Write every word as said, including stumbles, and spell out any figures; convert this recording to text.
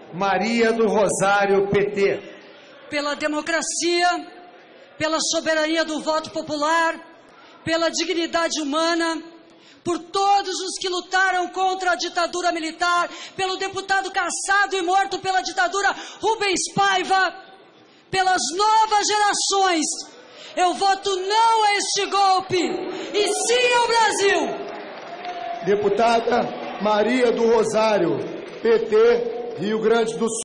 Maria do Rosário, P T. Pela democracia, pela soberania do voto popular, pela dignidade humana, por todos os que lutaram contra a ditadura militar, pelo deputado caçado e morto pela ditadura Rubens Paiva, pelas novas gerações, eu voto não a este golpe, e sim ao Brasil. Deputada Maria do Rosário, P T, Rio Grande do Sul.